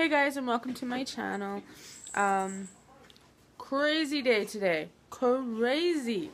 Hey guys, and welcome to my channel. Crazy day today. Crazy.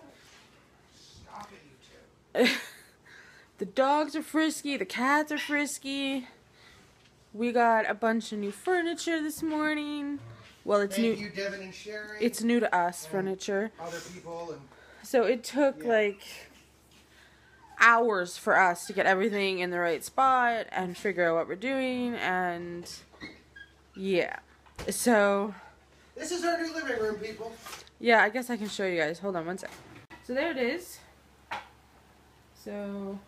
The dogs are frisky, the cats are frisky. We got a bunch of new furniture this morning. Well, it's new. Thank you, Devin and Sherry. It's new to us, furniture. Other people and so it took like hours for us to get everything in the right spot and figure out what we're doing, and yeah. So this is our new living room, people. yeah, I guess I can show you guys. Hold on one sec. So there it is. So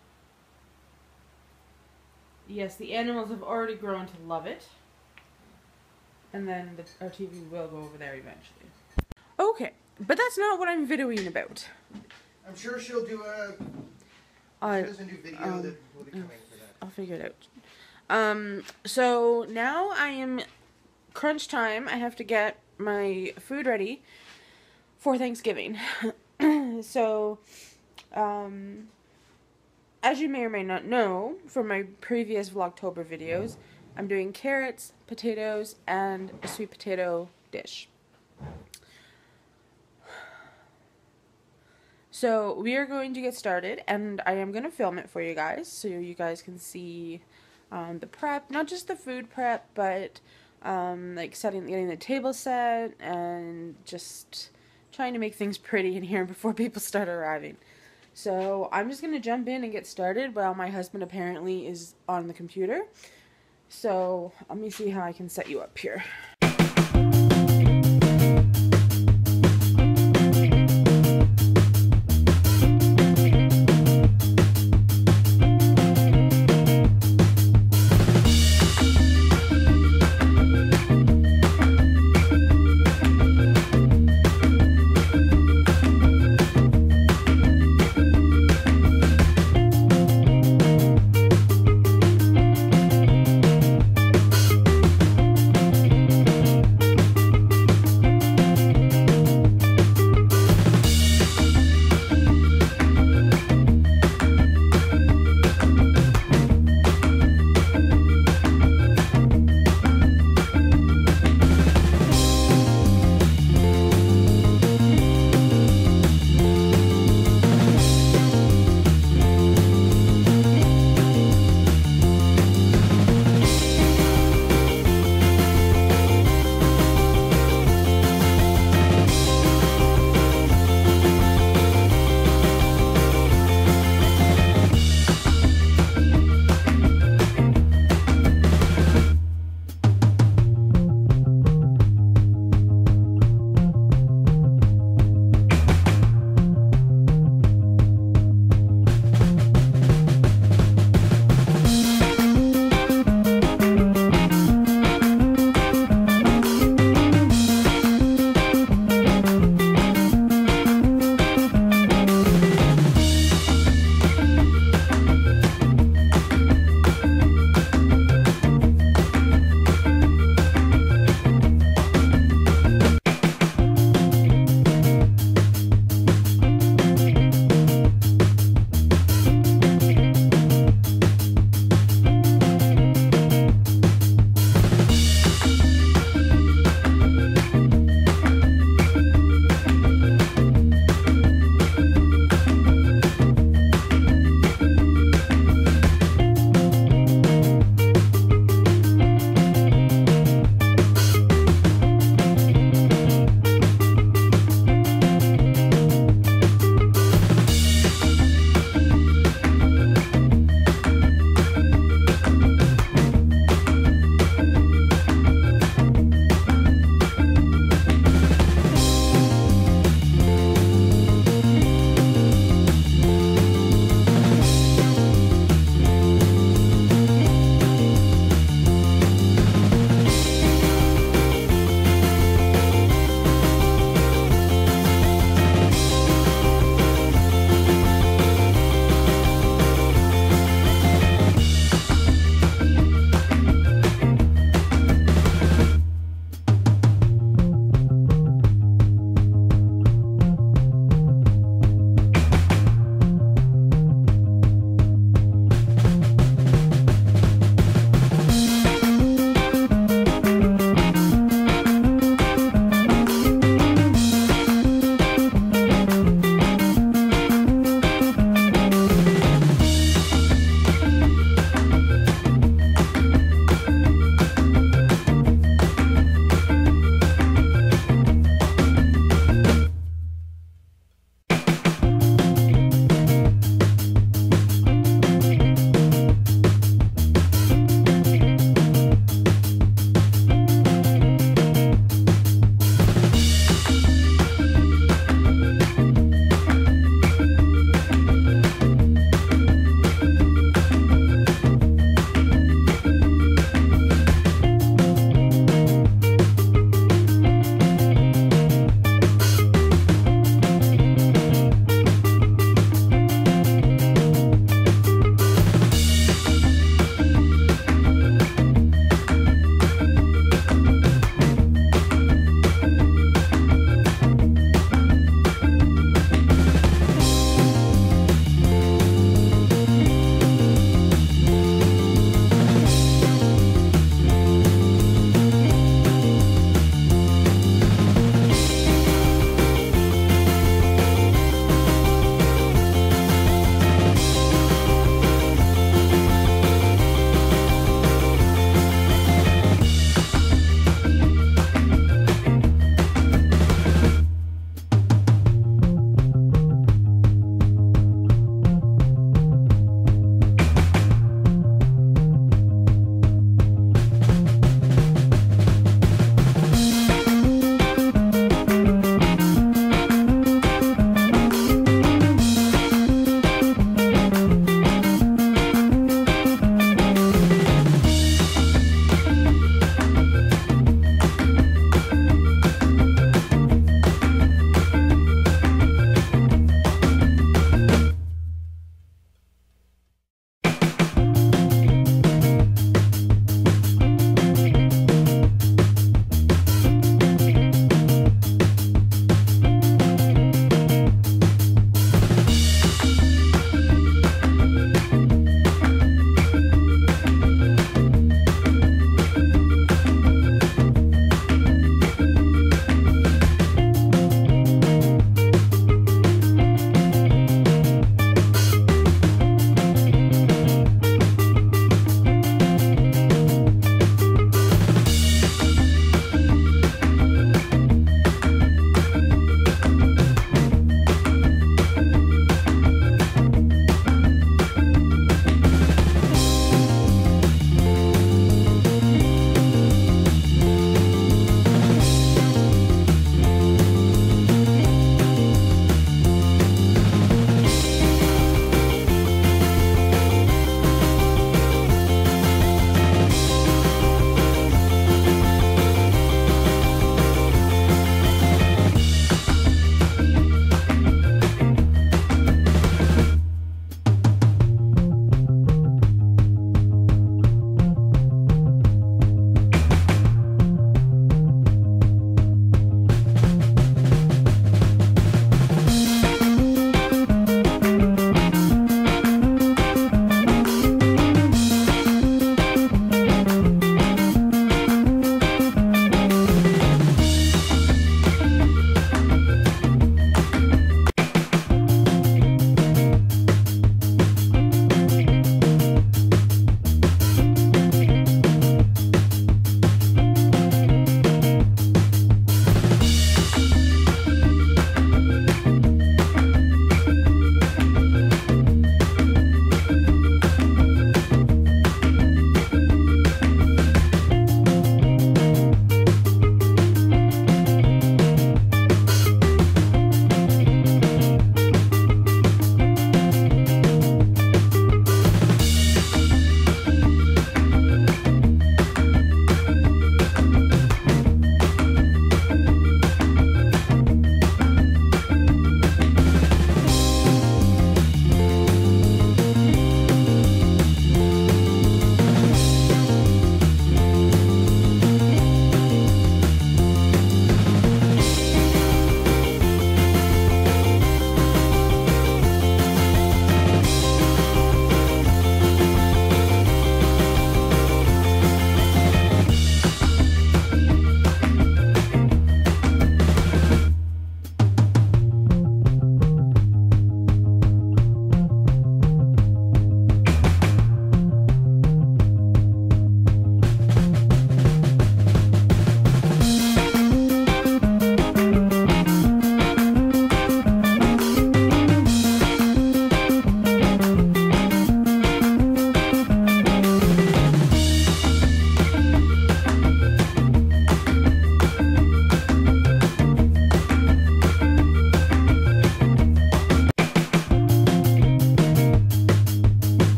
yes, the animals have already grown to love it. And then our TV will go over there eventually. Okay, but that's not what I'm videoing about. I'm sure she'll do a new video that will be coming for that. I'll figure it out. So now I am crunch time. I have to get my food ready for Thanksgiving. So, as you may or may not know from my previous Vlogtober videos, I'm doing carrots, potatoes, and a sweet potato dish. So we are going to get started, and I am going to film it for you guys so you guys can see the prep, not just the food prep, but like getting the table set and just trying to make things pretty in here before people start arriving. So I'm just going to jump in and get started while my husband apparently is on the computer. So let me see how I can set you up here.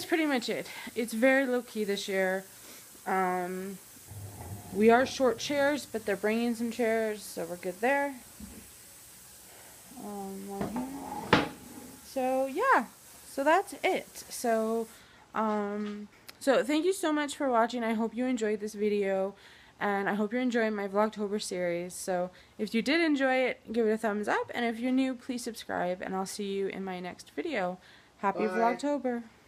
is pretty much it. It's very low-key this year. We are short chairs, but they're bringing some chairs, so we're good there. One here. So, yeah. So, that's it. So thank you so much for watching. I hope you enjoyed this video, and I hope you're enjoying my Vlogtober series. So, if you did enjoy it, give it a thumbs up, and if you're new, please subscribe, and I'll see you in my next video. Happy Bye. Vlogtober!